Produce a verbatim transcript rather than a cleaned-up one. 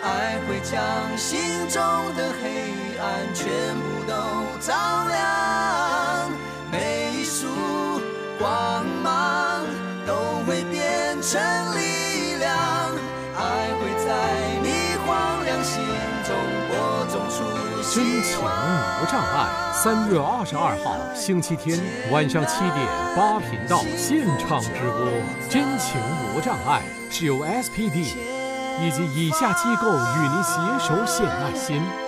爱会将心中的黑暗全部都照亮，每一束光芒都会变成力量，爱会在你荒凉心中播种出真情无障碍，三月二十二号星期天晚上七点八频道现场直播。真情无障碍是由 S P D 以及以下机构与您携手献爱心。